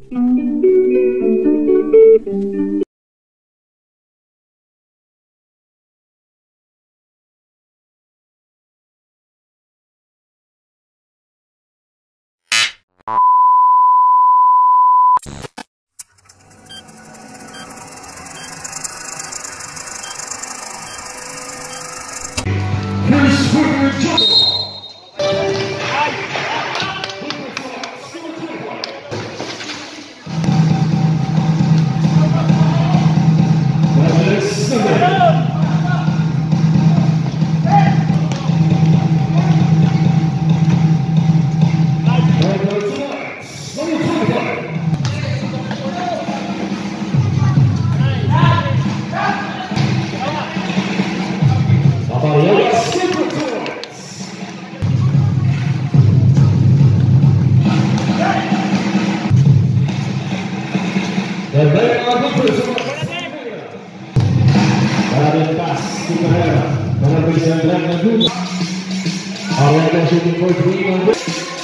Shooting for three on the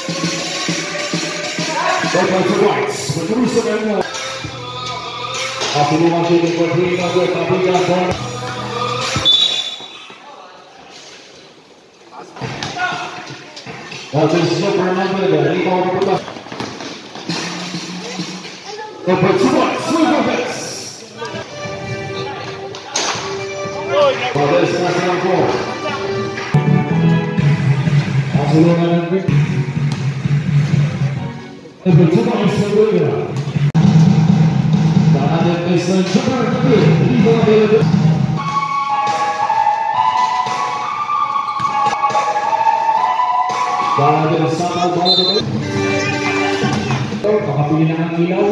Whites with Russo and after one shooting for three on the Papiga corner. That is super number the rebound for the number 2 Whites with the best. For this national goal. Berjumpa sebelumnya dan ada Mason seperti di bawah dan ada satu bola kepemimpinan Milau.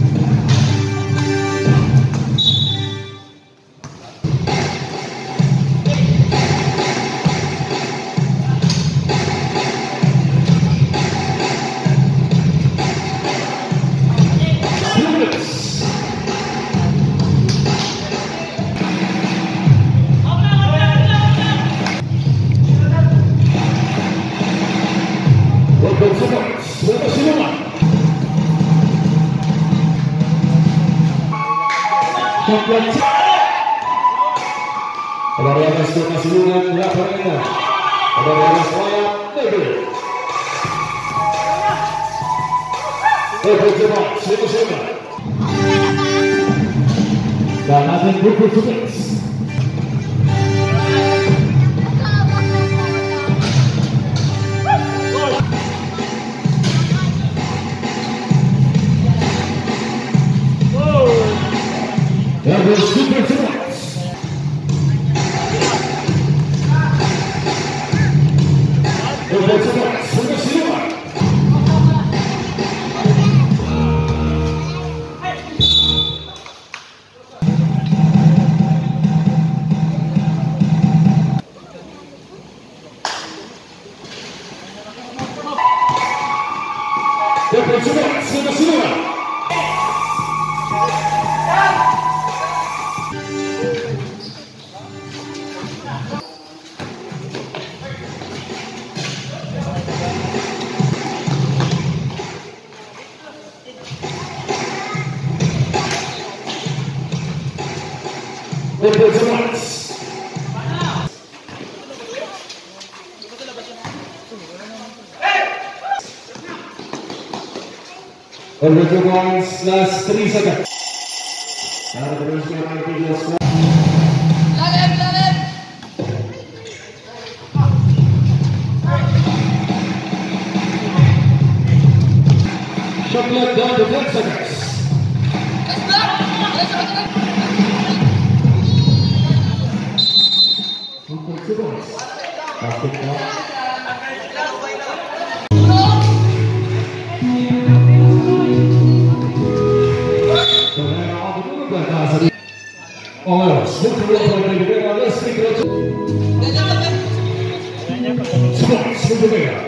Dari atas masih dengan belakangnya. Dari atas layar Nebel. Coba siapa. Dan ada buku tulis. Dan bersyukur semua. Over 2 points, last 3 seconds. Now the first game on video score. Shot clock down to 10 seconds. Over 2 points. Basket clock. Oh, super dari Bega Lesti Kroco. Sports super Bega.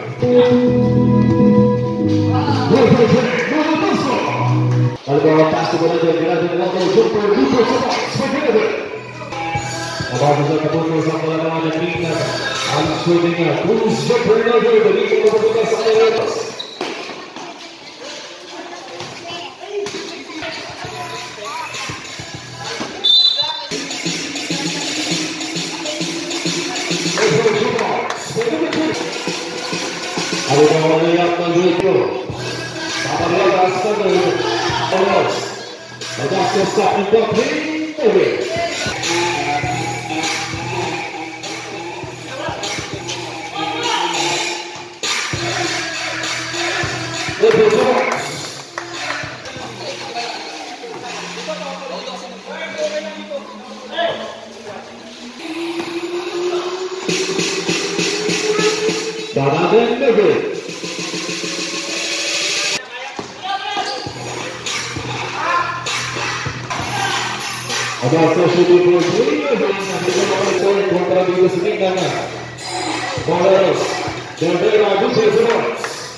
Kalau bawa pas ke bola dia berada di dalam super super Bega. Abang juga kebutuhan sama lawan dan Bina. Langsungnya terus super Bega dari kebutuhan sama atas. Ada kawan yang menjual. Apa dia rasa dengan Olos? Ada sesak untuk ini. Ada sesi di kontra di Seningan. Bolos Jendela Dusseldorf.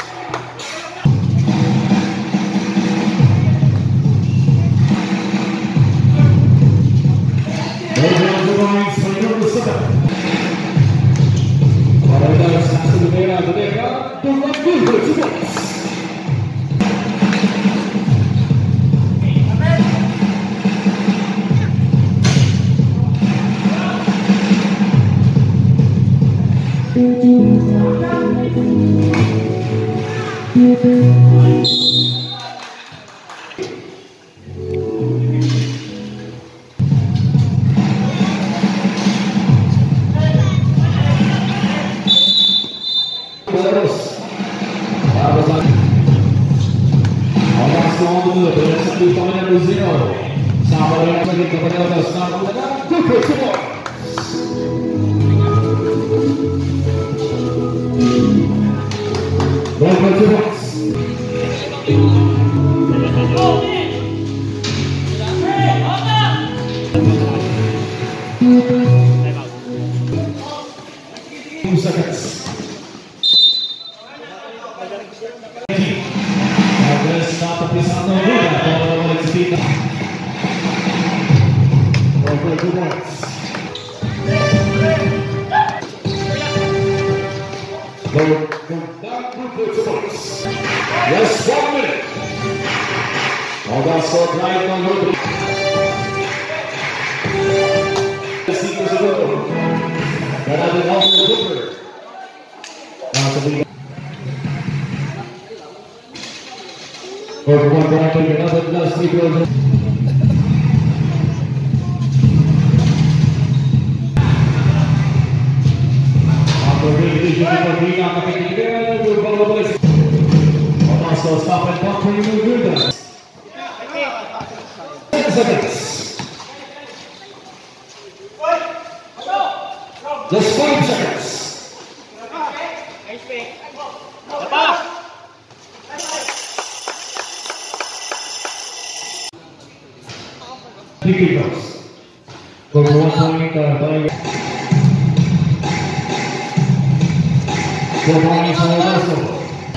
Yes, 1 minute. Adesso drive con Rodri. Guardate il nostro Cooper. Por guardare il grado del plastico. So stop and talk when you do that. 10 seconds. Just 5 seconds. Three goes. For 1 point by for points also.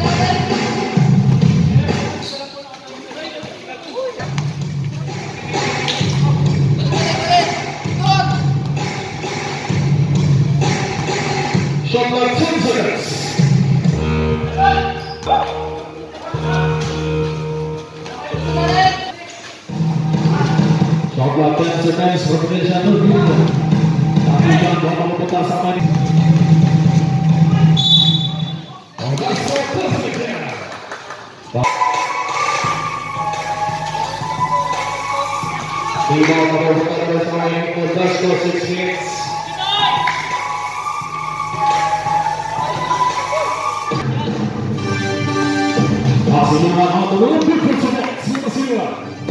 Shot clock 10 seconds. Shot clock 10 seconds. Perpindahan dulu. Tapi jangan lupa memutar sama ini. Tiga memutar bersama ini. Let's go 6 minutes. Siluman on the road, good for tonight. Siluman.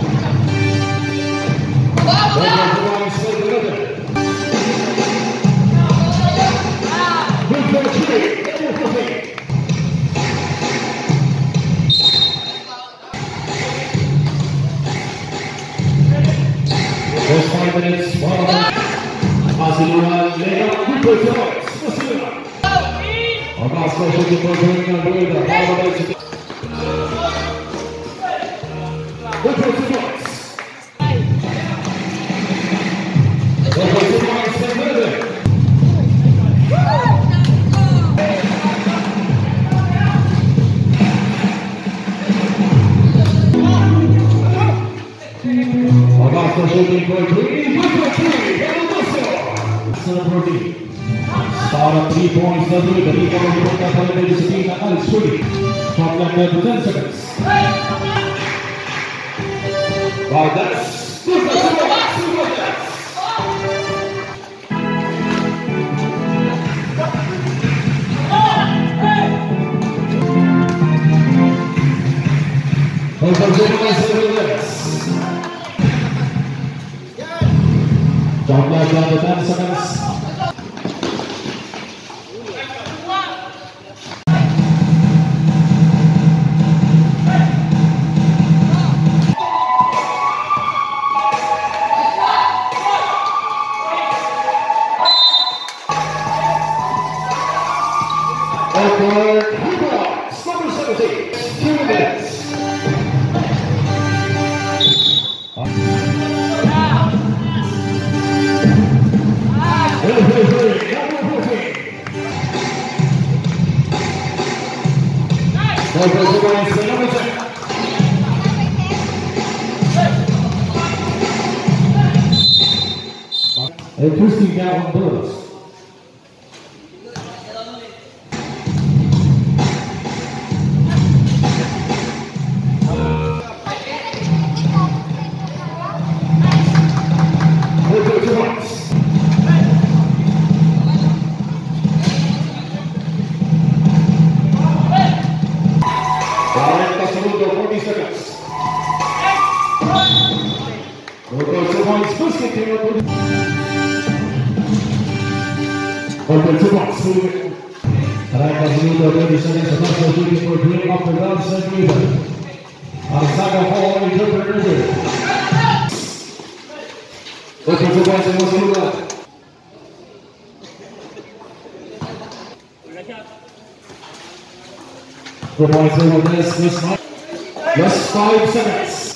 Good for three. First 5 minutes. Siluman, good for tonight. Siluman. Agak special for tonight. Good for 2 points. Good for 2 points, 10 minutes. Augusto shooting for 3. Good for 3. Augusto. Celebrity. Para 3 points na dito. Dito ko rin punta pa rin sa team na Alex Shuri. Shot clock na 10 seconds. Right, that's good. Shot clock down to 10 seconds. Twisting down on Burris. Open 2 points. Rajka minuto 20 seconds. National shooting for bring up the ground. Alexander Hall interpreted. Open 2 points in one minute. Points over this. Just 5 seconds.